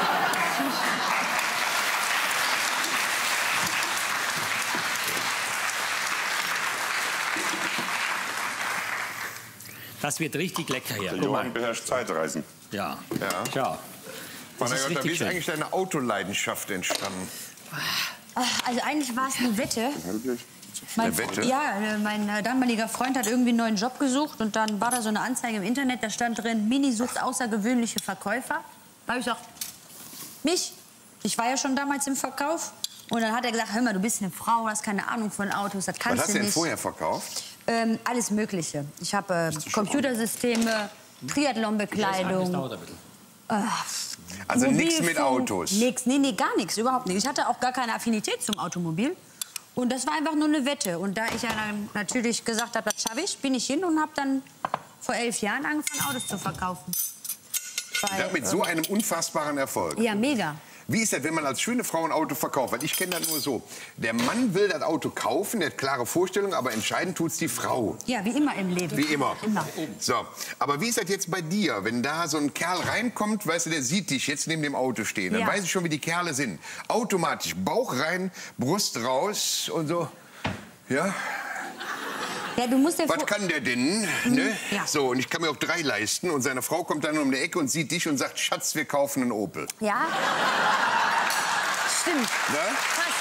S1: Das wird richtig lecker hier.
S3: Der
S1: Guck mal.
S3: Johann beherrscht Zeitreisen.
S1: Ja.
S2: Ja.
S1: Schau. Das
S2: Meine
S1: ist
S2: Gott, wie
S1: richtig
S2: ist
S1: schön.
S2: eigentlich deine Autoleidenschaft entstanden?
S4: Ach, also eigentlich war es eine Wette. Mein,
S2: Eine Wette?
S4: Ja, äh, mein äh, damaliger Freund hat irgendwie einen neuen Job gesucht und dann war da so eine Anzeige im Internet, da stand drin, Mini sucht außergewöhnliche Verkäufer. Da habe ich gesagt, mich? Ich war ja schon damals im Verkauf. Und dann hat er gesagt, hör mal, du bist eine Frau, hast keine Ahnung von Autos, das
S2: Was
S4: kannst
S2: hast
S4: du
S2: du denn
S4: nicht.
S2: vorher verkauft?
S4: Ähm, alles Mögliche. Ich habe äh, Computersysteme,
S1: Das
S4: Triathlonbekleidung.
S1: dauert ein bisschen.
S2: Also nichts
S4: Mobilfunk,
S2: mit Autos.
S4: Nix, nee, nee, gar nichts, überhaupt nicht. Ich hatte auch gar keine Affinität zum Automobil. Und das war einfach nur eine Wette. Und da ich ja dann natürlich gesagt habe, das schaffe ich, bin ich hin und habe dann vor elf Jahren angefangen, Autos zu verkaufen. Weil,
S2: Ja, mit so einem unfassbaren Erfolg.
S4: ja, mega.
S2: Wie ist das, wenn man als schöne Frau ein Auto verkauft? Weil ich kenne das nur so. Der Mann will das Auto kaufen, der hat klare Vorstellungen, aber entscheidend tut's die Frau.
S4: Ja, wie immer im Leben.
S2: Wie immer.
S4: Immer.
S2: So, aber wie ist das jetzt bei dir, wenn da so ein Kerl reinkommt, weißt du, der sieht dich jetzt neben dem Auto stehen, dann
S4: Ja.
S2: weiß ich schon, wie die Kerle sind. Automatisch Bauch rein, Brust raus und so. Ja,
S4: Ja, du musst dir
S2: was
S4: vor-
S2: kann der denn? Ne?
S4: ja.
S2: So, und ich kann mir auch drei leisten und seine Frau kommt dann um die Ecke und sieht dich und sagt, Schatz, wir kaufen einen Opel.
S4: Ja? Stimmt.
S2: Ne?
S4: Krass.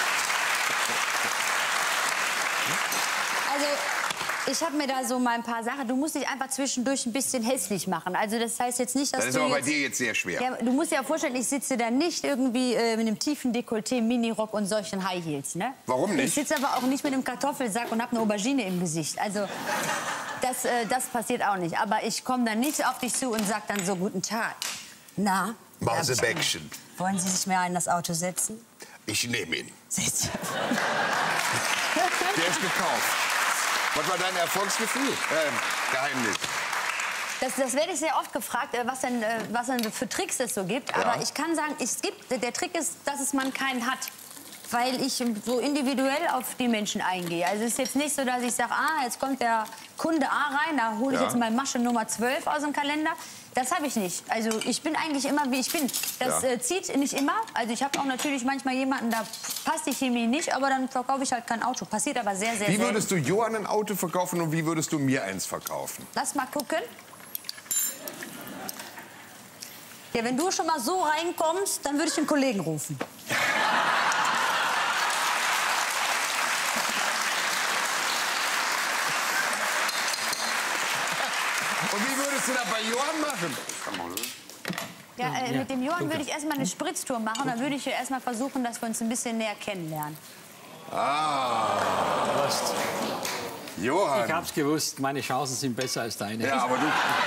S4: Also, ich habe mir da so mal ein paar Sachen. Du musst dich einfach zwischendurch ein bisschen hässlich machen. Also, das heißt jetzt nicht, dass
S2: Das ist
S4: du
S2: aber bei
S4: jetzt,
S2: dir jetzt sehr schwer.
S4: ja, du musst dir ja vorstellen, ich sitze da nicht irgendwie äh, mit einem tiefen Dekolleté, Minirock und solchen High Heels, ne?
S2: Warum nicht?
S4: Ich sitze aber auch nicht mit einem Kartoffelsack und habe eine Aubergine im Gesicht. Also, das, äh, das passiert auch nicht. Aber ich komme dann nicht auf dich zu und sag dann so, guten Tag. Na?
S2: Mausebäckchen.
S4: Wollen Sie sich mehr in das Auto setzen?
S2: Ich nehme ihn.
S4: Sitz.
S2: Der ist gekauft. Was war dein Erfolgsgefühl? Ähm, Geheimnis.
S4: Das, das werde ich sehr oft gefragt, äh, was denn, äh, was denn für Tricks es so gibt. Aber ich kann sagen, es gibt, der Trick ist, dass es man keinen hat. Weil ich so individuell auf die Menschen eingehe. Also es ist jetzt nicht so, dass ich sage, ah, jetzt kommt der Kunde A rein, da hole ich
S2: Ja.
S4: jetzt mal Masche Nummer zwölf aus dem Kalender. Das habe ich nicht. Also ich bin eigentlich immer, wie ich bin. Das
S2: Ja.
S4: äh, zieht nicht immer. Also ich habe auch natürlich manchmal jemanden, da passt die Chemie nicht, aber dann verkaufe ich halt kein Auto. Passiert aber sehr, sehr
S2: Wie
S4: selten.
S2: würdest du Johann ein Auto verkaufen und wie würdest du mir eins verkaufen?
S4: Lass mal gucken. Ja, wenn du schon mal so reinkommst, dann würde ich den Kollegen rufen.
S2: Und wie würdest du das bei Johann machen?
S4: Ja, äh, mit dem Johann würde ich erstmal eine Spritztour machen. Dann würde ich ja erstmal versuchen, dass wir uns ein bisschen näher kennenlernen.
S2: Ah.
S1: Prost.
S2: Johann.
S1: Ich hab's gewusst, meine Chancen sind besser als deine.
S2: Ja, aber du...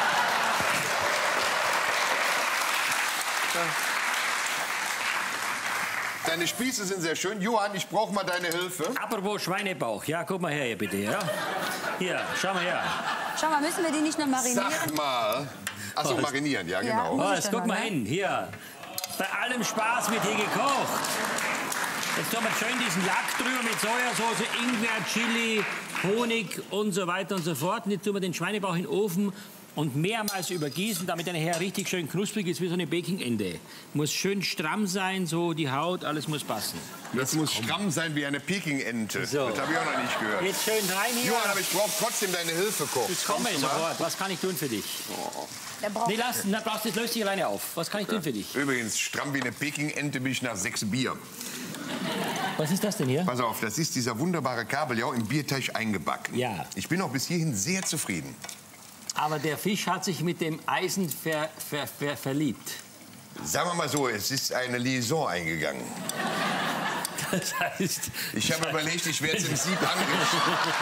S2: Deine Spieße sind sehr schön. Johann, ich brauche mal deine Hilfe.
S1: Apropos Schweinebauch. Ja, guck mal her, hier bitte. Ja? Hier, schau mal her.
S4: Schau mal, müssen wir die nicht noch marinieren?
S2: Sag mal. Achso, marinieren, ja, genau.
S4: Muss ich
S1: Was,
S4: dann
S1: guck
S4: noch,
S1: mal
S4: ne?
S1: hin. Hier. Bei allem Spaß wird hier gekocht. Jetzt tun wir schön diesen Lack drüber mit Sojasauce, Ingwer, Chili, Honig und so weiter und so fort. Und jetzt tun wir den Schweinebauch in den Ofen und mehrmals übergießen, damit er nachher richtig schön knusprig ist, wie so eine Baking-Ende. Muss schön stramm sein, so die Haut, alles muss passen.
S2: Das muss stramm sein wie eine Peking-Ente.
S1: So.
S2: Das habe ich auch noch nicht gehört.
S1: Jetzt schön rein hier.
S2: Johann, aber ich brauche trotzdem deine Hilfe, Koch.
S1: Ich komme
S2: Kommst du mal?
S1: sofort. Was kann ich tun für dich?
S4: Der braucht
S1: Nee, lass, na, brauchst, das löst dich alleine auf. Was kann ich tun für dich?
S2: Übrigens, stramm wie eine Peking-Ente bin ich nach sechs Bier.
S1: Was ist das denn hier?
S2: Pass auf, das ist dieser wunderbare Kabeljau im Bierteig eingebacken.
S1: Ja.
S2: Ich bin auch bis hierhin sehr zufrieden.
S1: Aber der Fisch hat sich mit dem Eisen ver, ver, ver, verliebt.
S2: Sagen wir mal so, es ist eine Liaison eingegangen.
S1: Das heißt...
S2: Ich habe überlegt, ich werde es im Sieb anrichten.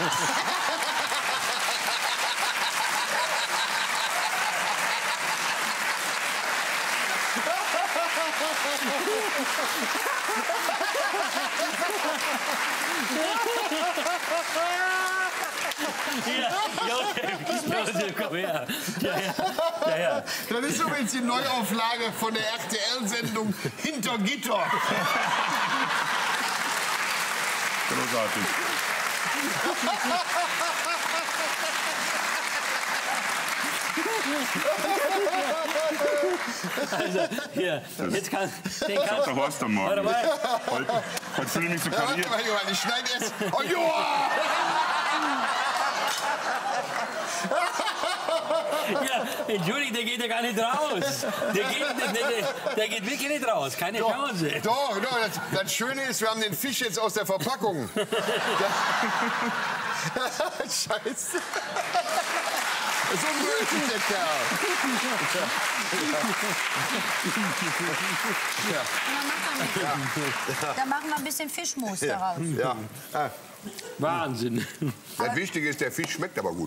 S1: Ja, Josef, komm her. Ja, ja, ja, ja.
S2: Das ist übrigens die Neuauflage von der R T L-Sendung Hinter Gitter.
S3: Großartig.
S1: Also, hier, jetzt kann... Den
S3: Das
S1: kann
S3: hat der Horst am Morgen.
S1: Warte mal.
S3: Heute, heute fühle ich mich so
S2: Ja, warte
S3: kariert.
S2: mal, Johann, ich schneide erst. Oh, Johann!
S1: Ja, entschuldigung, der geht ja gar nicht raus. Der geht, der, der, der geht wirklich nicht raus. Keine Chance.
S2: Doch, doch, das, das Schöne ist, wir haben den Fisch jetzt aus der Verpackung. Scheiße. So blöd ist der Kerl.
S4: Ja. Da machen wir ein bisschen Fischmus daraus.
S2: Ja. Ah,
S1: Wahnsinn.
S2: das Wichtige ist, der Fisch schmeckt aber gut.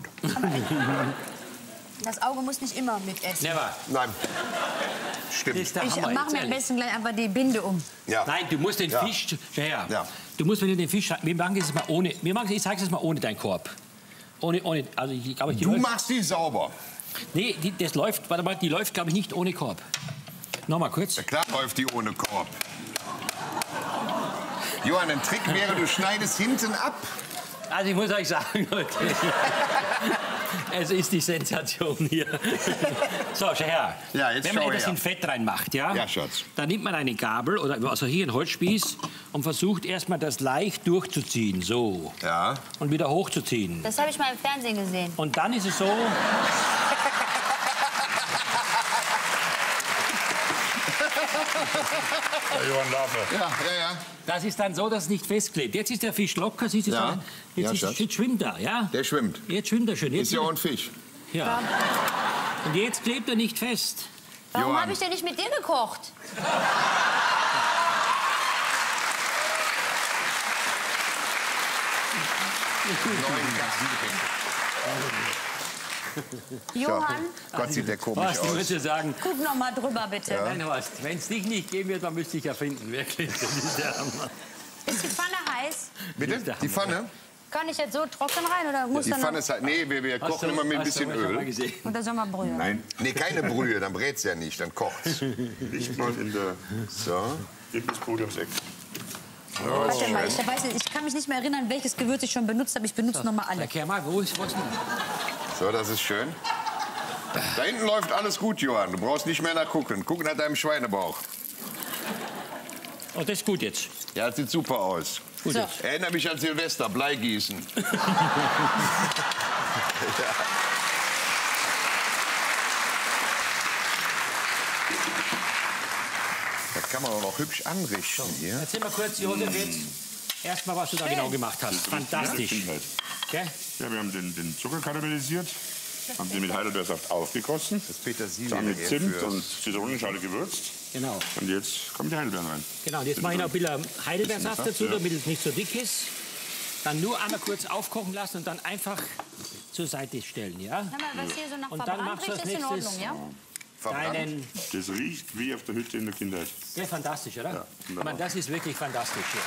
S4: Das Auge muss nicht immer mitessen.
S1: Never.
S2: Nein.
S1: Das
S2: Stimmt.
S1: ist der
S4: Ich
S1: Hammer,
S4: mache
S1: jetzt
S4: mir am
S1: ehrlich.
S4: besten gleich einfach die Binde um.
S2: Ja.
S1: Nein, du musst den
S2: Ja.
S1: Fisch... Ja, ja.
S2: Ja.
S1: Du musst, wenn du den Fisch... Wir machen das mal ohne... Wir machen, ich zeige es mal ohne deinen Korb. Ohne... ohne also ich glaube, ich... Die
S2: Du
S1: läuft,
S2: machst die sauber.
S1: nee, die, das läuft... Warte mal, die läuft, glaube ich, nicht ohne Korb. Nochmal kurz.
S2: Ja, klar läuft die ohne Korb. Johann, ein Trick wäre, du schneidest hinten ab.
S1: Also ich muss euch sagen, Leute, es ist die Sensation hier. So, schau her.
S2: Ja, jetzt
S1: Wenn man
S2: schau
S1: etwas
S2: her.
S1: in Fett reinmacht, ja,
S2: Ja, Schatz.
S1: dann nimmt man eine Gabel oder also hier einen Holzspieß und versucht erstmal das leicht durchzuziehen, so.
S2: Ja.
S1: Und wieder hochzuziehen.
S4: Das habe ich mal im Fernsehen gesehen.
S1: Und dann ist es so,
S3: Der Johann Lafer.
S2: Ja, ja, ja.
S1: das ist dann so, dass es nicht festklebt. Jetzt ist der Fisch locker, siehst du,
S2: Ja.
S1: so, jetzt,
S2: Ja,
S1: ist,
S2: Schatz.
S1: jetzt schwimmt er, ja?
S2: Der schwimmt.
S1: Jetzt schwimmt er schön. Jetzt
S2: Ist ja auch ein Fisch.
S1: ja. Und jetzt klebt er nicht fest.
S4: Warum
S2: Johann.
S4: habe ich denn nicht mit dir gekocht? Johann,
S2: Gott, sieht der komisch
S1: Was, du
S2: aus.
S1: würdest ja sagen,
S4: guck noch mal drüber, bitte.
S1: nein, Horst, wenn es dich nicht geben wird, dann müsste ich erfinden, wirklich. Das ist der Hammer.
S4: Ist die Pfanne heiß?
S2: Bitte? Die Pfanne?
S4: Kann ich jetzt so trocken rein oder muss
S2: Die
S4: da noch...
S2: Pfanne ist halt... Nee, wir, wir kochen immer mit ein bisschen Öl.
S1: Gesehen?
S4: Oder soll man Brühe?
S2: Nein. Nee, keine Brühe, dann brät's ja nicht, dann kocht's.
S3: Licht mal in der
S2: So.
S3: Imbissbude ums Eck.
S4: Warte mal, ich, weiß nicht, ich kann mich nicht mehr erinnern, welches Gewürz ich schon benutzt habe. Ich benutze noch mal alle.
S1: Erklär mal, wo ist, wo ist denn?
S2: So, das ist schön. Da hinten läuft alles gut, Johann. Du brauchst nicht mehr nachgucken. Guck nach deinem Schweinebauch.
S1: Oh, das ist gut jetzt.
S2: Ja, das sieht super aus.
S1: Gut
S4: So.
S1: jetzt.
S2: Erinnere mich an Silvester, Bleigießen. Ja. Das kann man auch noch hübsch anrichten hier.
S1: Erzähl mal kurz, Josef, jetzt erstmal, was du da genau gemacht hast. Fantastisch.
S3: Ja,
S1: Gell?
S3: ja, wir haben den, den Zucker karamellisiert. haben sie mit Heidelbeersaft aufgegossen.
S2: Das Petersilie.
S3: Dann mit Zimt und Zitronenschale gewürzt.
S1: Genau.
S3: Und jetzt kommen die Heidelbeeren rein.
S1: Genau, und jetzt mache ich noch ein bisschen Heidelbeersaft
S3: Bisschen
S1: dazu,
S3: Saft, ja.
S1: damit es nicht so dick ist. Dann nur einmal kurz aufkochen lassen und dann einfach zur Seite stellen, ja?
S4: Sag mal, was hier so nach
S1: Und dann
S4: verbrannt
S1: machst du
S4: riecht,
S1: als
S4: ist in
S1: nächstes
S4: Ordnung, ja?
S1: deinen...
S3: Das riecht wie auf der Hütte in der Kindheit.
S1: Ja, fantastisch, oder?
S3: Ja,
S1: ich meine, das ist wirklich fantastisch hier.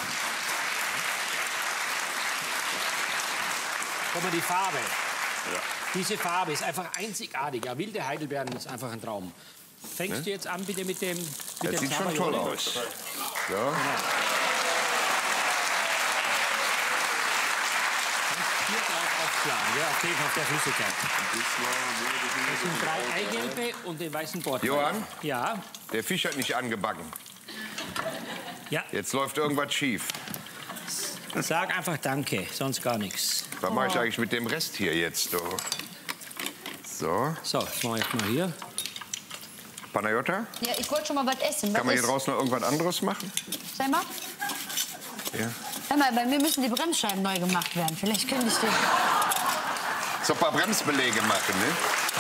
S1: Guck mal, die Farbe.
S3: Ja.
S1: Diese Farbe ist einfach einzigartig. Ja, wilde Heidelbeeren ist einfach ein Traum. Fängst
S2: Ne?
S1: du jetzt an bitte mit dem mit
S2: Das
S1: dem
S2: sieht schon
S1: Zabayone?
S2: toll aus. Ja.
S1: Hier drauf aufschlagen, ja, auf, den, auf der Flüssigkeit. Das sind drei Eigelbe und den weißen Bord.
S2: Johann?
S1: Ja,
S2: Der Fisch hat nicht angebacken.
S1: ja.
S2: Jetzt läuft irgendwas schief.
S1: Sag einfach Danke, sonst gar nichts.
S2: Was mache ich eigentlich mit dem Rest hier jetzt? So. So.
S1: So, jetzt machen wir jetzt mal hier.
S2: Panayota?
S4: Ja, ich wollte schon mal was essen.
S2: Kann man hier
S4: ist-
S2: draußen noch irgendwas anderes machen?
S4: Sag mal,
S2: Ja.
S4: sag mal, bei mir müssen die Bremsscheiben neu gemacht werden. Vielleicht könnte ich die...
S2: So ein paar Bremsbeläge machen, ne?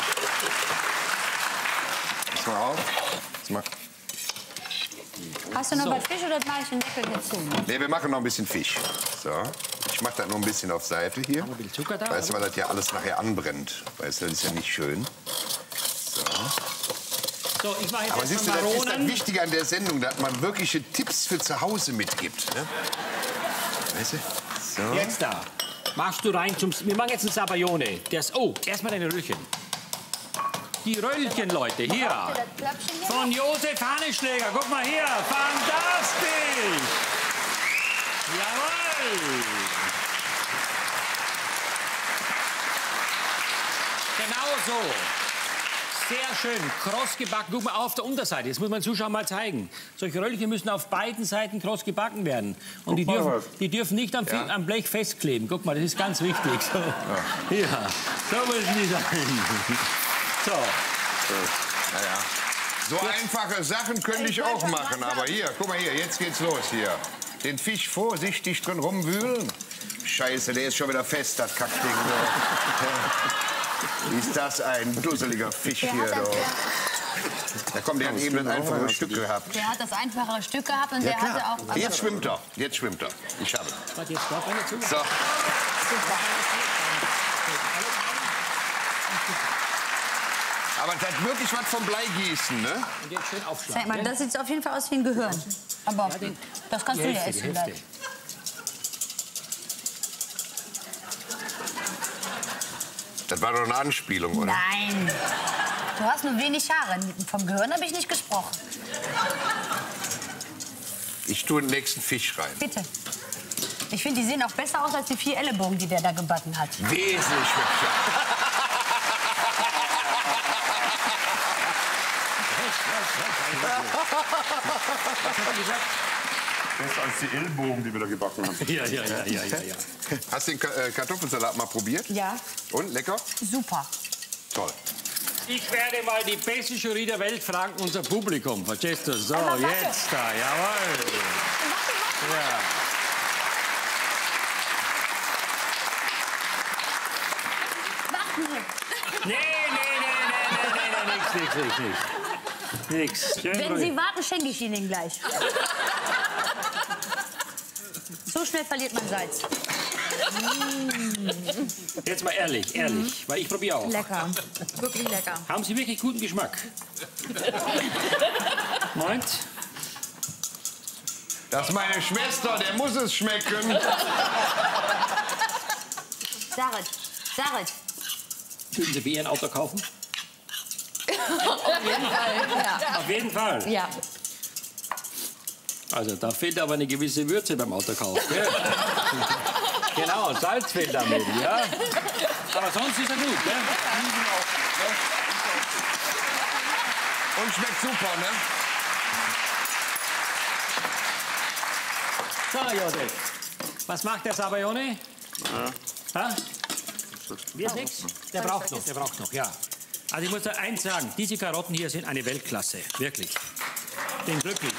S2: Pass mal auf. Pass mal.
S4: Hast du noch
S1: So.
S4: was Fisch oder mache ich den Deckel hier zu?
S2: Ne, wir machen noch ein bisschen Fisch. So. Ich mache das noch ein bisschen auf Seite hier.
S1: Ein bisschen Zucker da,
S2: Weißt du, weil das ja alles nachher anbrennt. Weißt du, das ist ja nicht schön. So.
S1: So, ich mache jetzt
S2: Aber siehst du,
S1: erstmal
S2: das ist das
S1: Maronen.
S2: Wichtige an der Sendung, dass man wirkliche Tipps für zu Hause mitgibt. Ne? Weißt du? So.
S1: Jetzt da. Machst du rein zum... Wir machen jetzt ein Sabayone. Das, oh, erstmal deine Röllchen. Die Röllchen, Leute, hier.
S4: Das Klappchen hier?
S1: Von Josef Hanneschläger. Guck mal hier. Fantastisch. Jawohl. Genau so. Sehr schön. Kross gebacken. Guck mal auf der Unterseite. Das muss man den Zuschauern mal zeigen. Solche Röllchen müssen auf beiden Seiten kross gebacken werden. Und die
S3: Guck mal
S1: dürfen,
S3: was.
S1: die dürfen nicht am,
S2: Ja.
S1: am Blech festkleben. Guck mal, das ist ganz wichtig. So. Ja. So müssen die sein. So.
S2: Naja. So einfache Sachen könnte ich auch machen. Aber hier, guck mal hier, jetzt geht's los hier. Den Fisch vorsichtig drin rumwühlen. Scheiße, der ist schon wieder fest, das Kackding. Da. Ist das ein dusseliger Fisch
S4: Der
S2: hier,
S4: hat, das,
S2: doch.
S4: der,
S2: Da kommt, der hat eben das einfache Stück gehabt.
S4: der hat das einfachere Stück gehabt und
S2: Ja,
S4: der hatte
S2: klar.
S4: auch... Also,
S2: Jetzt schwimmt er. Jetzt schwimmt er. Ich habe ihn.
S1: Warte, jetzt darf einer zu.
S2: So. Aber das hat wirklich was vom Bleigießen, ne?
S1: Und jetzt schön
S4: Zeig
S1: aufschlagen.
S4: mal, das sieht auf jeden Fall aus wie ein Gehirn. Aber das kannst
S1: Die
S4: du ja
S1: Hälfte, die
S4: essen
S1: Hälfte.
S4: gleich.
S2: Das war doch eine Anspielung, oder?
S4: Nein. Du hast nur wenig Haare. Vom Gehirn habe ich nicht gesprochen.
S2: Ich tue den nächsten Fisch rein.
S4: Bitte. Ich finde, die sehen auch besser aus als die vier Ellenbogen, die der da gebacken hat.
S2: Wesentlich hübscher.
S3: Besser als die Ellbogen, die wir da gebacken haben.
S1: Ja, ja, ja, ja, ja, ja.
S2: Hast du den Ka äh, Kartoffelsalat mal probiert?
S4: Ja,
S2: Und, lecker?
S4: super.
S2: Toll.
S1: Ich werde mal die beste Jury der Welt fragen, unser Publikum. Verstehst du? So,
S4: Aber warte.
S1: jetzt da, jawohl. Ja.
S4: Warten Sie.
S1: Nee, nee, nee, nee, nee, nee, nee, nix, nix, nix, nix. Nix. Schön
S4: Wenn
S1: ruhig.
S4: Sie warten, schenke ich Ihnen gleich. So schnell verliert man Salz.
S1: Jetzt mal ehrlich, ehrlich, weil ich probiere auch.
S4: Lecker. Wirklich lecker.
S1: Haben Sie wirklich guten Geschmack? Meint?
S2: Das ist meine Schwester, der muss es schmecken.
S4: Sarit, Sarit.
S1: Würden Sie für Ihr ein Auto kaufen?
S4: Auf jeden Fall. Ja.
S1: Auf jeden Fall.
S4: Ja.
S1: Also da fehlt aber eine gewisse Würze beim Autokauf. Gell? Genau, Salz fehlt damit, ja. Aber sonst ist er gut, gell?
S2: Und schmeckt super, ne?
S1: So, Josef. Was macht der Sabayone? Ja. Mir ist nichts? Der braucht noch, der braucht noch, ja. Also ich muss da eins sagen, diese Karotten hier sind eine Weltklasse, wirklich. Den glücklich.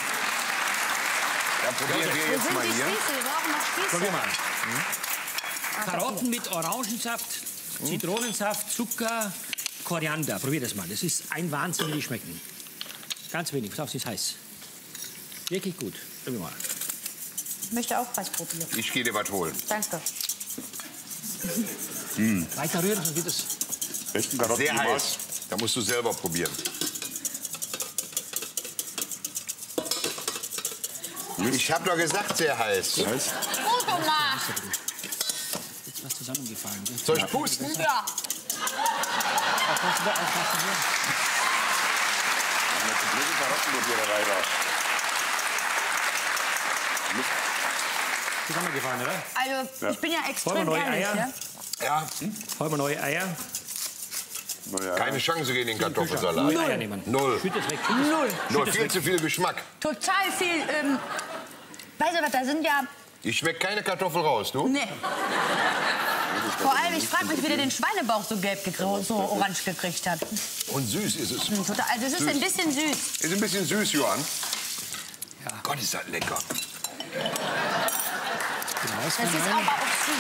S2: Dann probieren wir
S4: Wo
S2: jetzt
S4: sind
S2: mal
S4: die
S2: hier.
S4: Spieße? Wir brauchen noch Spieße.
S1: Probier mal. Karotten mit Orangensaft Zitronensaft, Zucker, Koriander. Probier das mal. Das ist ein Wahnsinn, wie die schmecken. Ganz wenig. Pass auf, sie ist heiß. Wirklich gut. Probier mal.
S4: Ich möchte auch was probieren.
S2: Ich gehe dir was holen.
S4: Danke.
S2: Mm.
S1: Weiter rühren, sonst wird es
S3: Besten Karotten
S2: sehr
S3: jemals.
S2: heiß. Da musst du selber probieren. Ich habe doch gesagt, sehr heiß.
S3: Heiß?
S4: Gut gemacht.
S1: jetzt was zusammengefallen.
S2: Soll ich pusten?
S4: Ja.
S1: Aufpassen, da, aufpassen hier.
S3: Eine komplette Karottenbutterei da.
S1: Zusammengefallen, oder?
S4: Also,
S3: Ja.
S4: ich bin ja
S1: Wollen wir
S4: extrem
S1: neue
S4: ehrlich,
S1: Eier?
S4: ne?
S2: Ja.
S1: Holen wir neue Eier.
S3: Naja,
S2: Keine Chance gegen den
S1: Neue
S2: Kartoffelsalat.
S1: Eier nehmen.
S2: Null.
S1: Schütt es weg. Schütt es
S4: Null.
S2: Nur
S1: Schütt es
S2: viel
S1: weg.
S2: zu viel Geschmack.
S4: Total viel, ähm, weißt du was, da sind ja,
S2: Ich schmeck keine Kartoffel raus, du?
S4: ne. Vor allem, ich frage mich, wie der den Schweinebauch so gelb, gekriegt, so orange gekriegt hat.
S2: Und süß ist es.
S4: Hm, total, also es ist
S2: Süß.
S4: ein bisschen süß.
S2: Ist ein bisschen süß, Johann.
S1: Ja.
S2: Gott, ist das lecker.
S1: Genau,
S4: Das ist aber auch süß.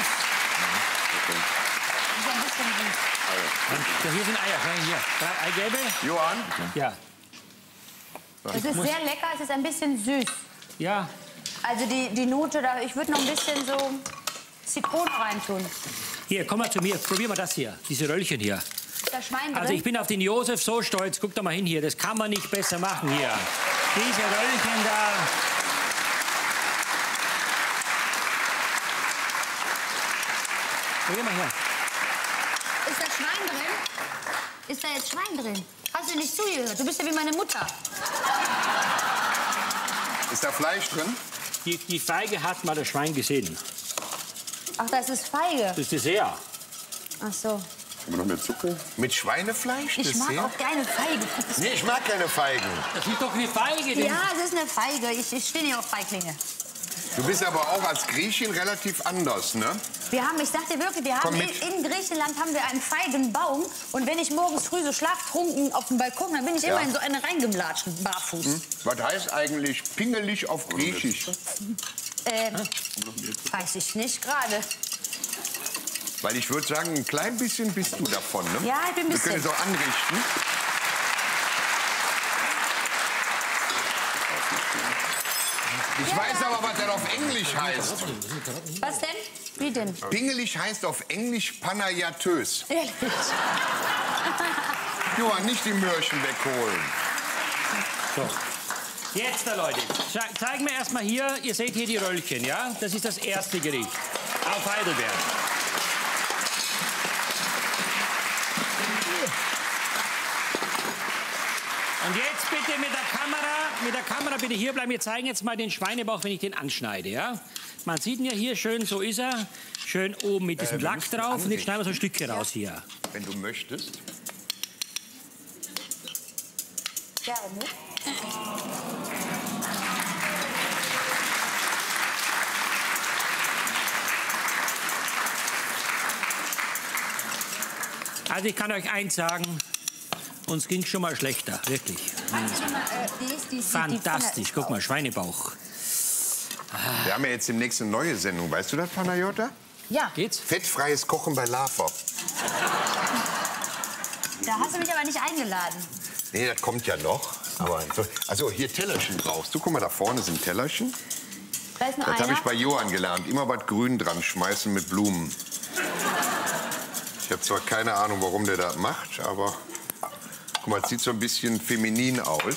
S4: Das ist ein bisschen süß.
S1: Ja, hier sind Eier. Schau hier. Drei Eigelbe.
S2: Johann?
S1: Ja.
S4: Es ist sehr lecker, es ist ein bisschen süß.
S1: Ja.
S4: Also die, die Note, da, ich würde noch ein bisschen so Zitrone reintun.
S1: Hier, komm mal zu mir. Probier mal das hier. Diese Röllchen hier.
S4: Ist da Schwein drin?
S1: Also ich bin auf den Josef so stolz. Guck doch mal hin hier. Das kann man nicht besser machen hier. Diese Röllchen da. Probier mal her.
S4: Ist da Schwein drin? Ist da jetzt Schwein drin? Hast du nicht zugehört? Du bist ja wie meine Mutter.
S2: Ist da Fleisch drin?
S1: Die, die Feige hat mal das Schwein gesehen.
S4: Ach, das ist Feige.
S1: Das ist Dessert.
S4: Ach so.
S3: haben wir noch mehr Zucker?
S2: Mit Schweinefleisch?
S4: Ich mag
S2: Dessert?
S4: auch gerne Feige.
S2: Nee, ich mag keine Feigen.
S1: Das ist doch eine Feige. denn-
S4: Ja, es ist eine Feige. Ich, ich stehe nicht auf Feiglinge.
S2: Du bist aber auch als Griechin relativ anders, ne?
S4: Wir haben, ich sag dir wirklich, wir haben
S2: Komm
S4: in,
S2: mit.
S4: in Griechenland haben wir einen Feigenbaum. Und wenn ich morgens früh so schlaftrunken auf dem Balkon, dann bin ich immer
S2: Ja.
S4: in so eine reingemlatscht, barfuß.
S2: Hm? Was heißt eigentlich pingelig auf Griechisch?
S4: Äh, weiß ich nicht gerade.
S2: Weil ich würde sagen, ein klein bisschen bist du davon, ne?
S4: Ja, ich bin ein
S2: Wir können
S4: bisschen.
S2: es auch anrichten. Ich
S4: Ja,
S2: weiß
S4: ja.
S2: aber, was das auf Englisch heißt.
S4: Was denn? Wie denn?
S2: Pingelig heißt auf Englisch panayatös.
S4: Ehrlich.
S2: Johann, nicht die Möhrchen wegholen.
S1: So. Jetzt, da, Leute, Ze- zeigen wir erstmal hier, ihr seht hier die Röllchen, ja? Das ist das erste Gericht auf Heidelberg. Und jetzt bitte mit der Kamera, mit der Kamera bitte hier bleiben. Wir zeigen jetzt mal den Schweinebauch, wenn ich den anschneide, ja? Man sieht ihn ja hier schön, so ist er. Schön oben mit diesem
S2: Äh, wir
S1: Lack
S2: müssen
S1: drauf. Und jetzt
S2: anrichten.
S1: schneiden wir so Stücke raus hier.
S2: Wenn du möchtest.
S4: Gerne.
S1: Also ich kann euch eins sagen, uns ging schon mal schlechter, wirklich.
S4: Warte mal, äh, die ist, die, die,
S1: Fantastisch,
S4: die
S1: guck mal, Schweinebauch.
S2: Wir haben ja jetzt demnächst eine neue Sendung. Weißt du das, Panayota?
S4: Ja,
S1: Geht's?
S2: Fettfreies Kochen bei Lava.
S4: da hast du mich aber nicht eingeladen.
S2: Nee, das kommt ja noch. Aber also hier Tellerchen brauchst du. Guck mal, da vorne sind Tellerchen.
S4: Da ist nur
S2: Das habe
S4: einer.
S2: ich bei Johann gelernt. Immer was Grün dran schmeißen mit Blumen. Ich habe zwar keine Ahnung, warum der das macht, aber guck mal, es sieht so ein bisschen feminin aus.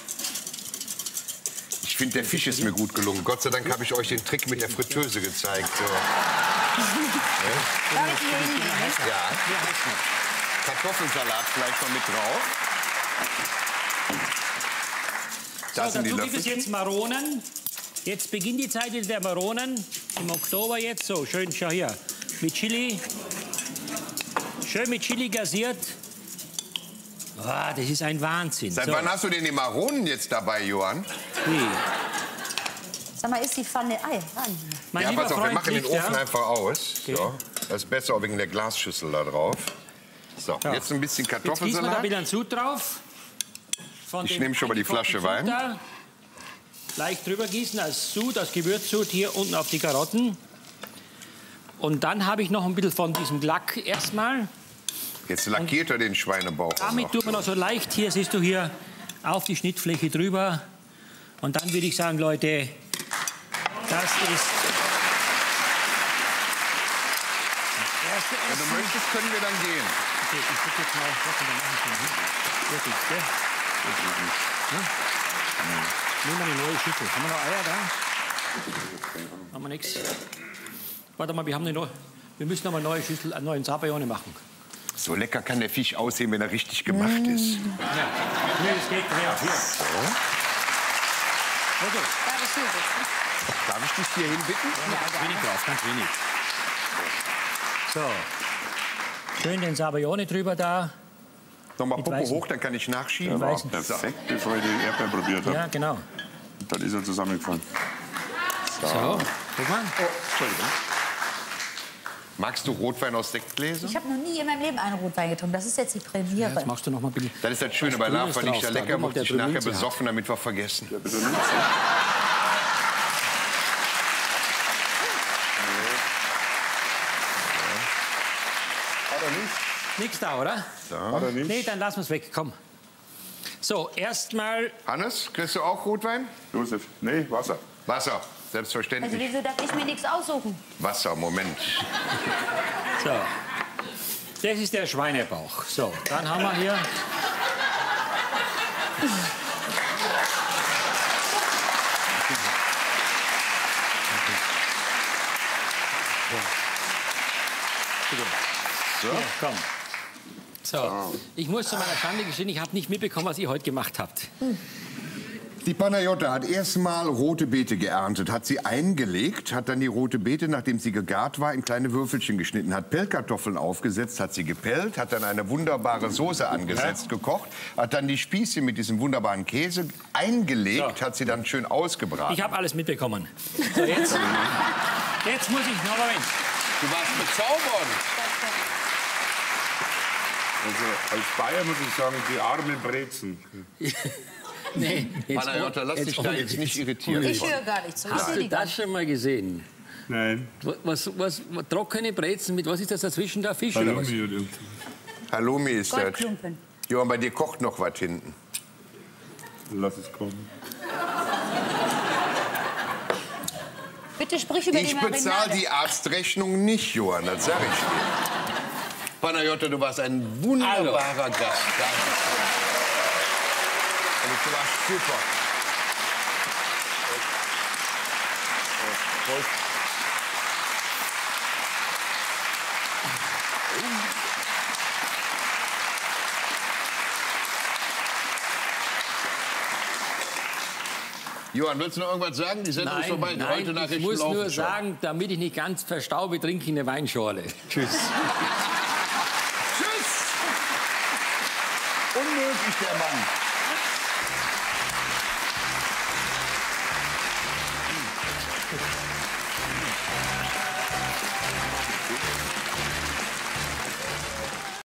S2: Ich finde, der Fisch ist mir gut gelungen. Gott sei Dank habe ich euch den Trick mit der Fritteuse gezeigt. So.
S4: Darf ich hier hinlegen?
S2: Ja, Kartoffelsalat vielleicht noch mit drauf. Da
S1: So,
S2: sind die
S1: dazu gibt es
S2: Löffel.
S1: jetzt Maronen. Jetzt beginnt die Zeit der Maronen. Im Oktober jetzt. So, schön, schau hier. Mit Chili. Schön mit Chili gasiert. Ah, das ist ein Wahnsinn.
S2: Seit
S1: so.
S2: wann hast du denn die Maronen jetzt dabei, Johann?
S1: Wie?
S4: Sag mal, ist die Pfanne Ei? Ran.
S1: Mein
S2: Ja,
S1: lieber
S2: pass auf, wir
S1: Freund
S2: machen den
S1: Lichter.
S2: Ofen einfach aus. So. Das ist besser auch wegen der Glasschüssel da drauf. So,
S1: Ja.
S2: jetzt ein bisschen
S1: Jetzt gießen wir da
S2: Kartoffelsalat.
S1: wieder einen Sud drauf. Von
S2: Ich
S1: dem
S2: nehme schon mal die
S1: eingekochten
S2: Flasche
S1: Sud
S2: Wein.
S1: da. Leicht drüber gießen als Sud, als Gewürzsud hier unten auf die Karotten. Und dann habe ich noch ein bisschen von diesem Lack erstmal.
S2: Jetzt lackiert er den Schweinebauch.
S1: Damit tut man noch so leicht, hier siehst du hier, auf die Schnittfläche drüber. Und dann würde ich sagen, Leute, das ist...
S2: Wenn du möchtest, können wir dann gehen.
S1: Okay, ich gucke jetzt mal, was wir da machen können. Fertig, gell? Ja? Nehmen wir eine neue Schüssel. Haben wir noch Eier da? Haben wir nichts? Warte mal, wir, haben eine neue, wir müssen noch mal eine neue Schüssel, einen neuen Zabayone machen.
S2: So lecker kann der Fisch aussehen, wenn er richtig gemacht mmh. ist.
S1: Ja. Nee, es geht her. Hier. So. Okay.
S4: Darf ich hier sitzen?
S2: Darf ich dich hier hinbitten?
S1: Ja, ganz wenig drauf, ganz wenig. So. Schön den Zabayone drüber da.
S2: Nochmal Popo hoch, dann kann ich nachschieben.
S3: Der war perfekt, bevor ich die Erdbeeren probiert habe.
S1: Ja, genau.
S3: Dann ist er zusammengefallen.
S1: So, so. Guck mal.
S2: Oh, Entschuldigung. Magst du Rotwein aus Sektgläsern?
S4: Ich habe noch nie in meinem Leben einen Rotwein getrunken. Das ist jetzt die Premiere.
S1: Jetzt machst du noch mal bitte.
S2: Das ist das Schöne, bei Lava nicht der lecker, muss ich nachher besoffen, damit wir vergessen.
S3: Ja, bitte nicht. Hat er nicht?
S1: Nichts da, oder?
S3: Hat er nicht?
S1: Nee, dann lassen wir es weg. Komm. So, erstmal.
S2: Hannes, kriegst du auch Rotwein?
S3: Josef, nee, Wasser.
S2: Wasser, selbstverständlich.
S4: Also wieso darf ich mir nichts aussuchen?
S2: Wasser, Moment.
S1: So. Das ist der Schweinebauch. So, dann haben wir hier. So, komm. So, ich muss zu meiner Schande gestehen, ich habe nicht mitbekommen, was ihr heute gemacht habt.
S2: Die Panayota hat erstmal rote Beete geerntet, hat sie eingelegt, hat dann die rote Beete, nachdem sie gegart war, in kleine Würfelchen geschnitten, hat Pellkartoffeln aufgesetzt, hat sie gepellt, hat dann eine wunderbare Soße angesetzt, gekocht, hat dann die Spießchen mit diesem wunderbaren Käse eingelegt, so. Hat sie dann schön ausgebraten.
S1: Ich habe alles mitbekommen. So, jetzt, jetzt muss ich noch mal hin.
S2: Du warst bezaubern.
S3: Also als Bayer muss ich sagen, die armen Brezen.
S1: Nee,
S2: Panayota, lass dich da jetzt nicht irritieren.
S4: Ich höre gar nicht zu.
S1: Hast du das schon mal gesehen?
S3: Nein.
S1: Was, was, was, trockene Brezen mit, was ist das dazwischen da? Fisch oder was?
S3: Halloumi.
S2: Halloumi ist das.
S4: Goldklumpen.
S2: Johann, bei dir kocht noch was hinten.
S3: Lass es kommen.
S4: Bitte sprich über die
S2: Ich
S4: Marinade.
S2: bezahle die Arztrechnung nicht, Johann, das sage ich dir. Panayota, du warst ein wunderbarer Gast. Danke. Du warst super. Johann, willst du noch irgendwas sagen? Die Sendung ist vorbei. Die
S1: nein,
S2: heute Nachrichten
S1: ich muss
S2: laufen
S1: nur
S2: schon.
S1: sagen, damit ich nicht ganz verstaube, trinke ich eine Weinschorle. Tschüss.
S2: Tschüss. Unmöglich, der Mann.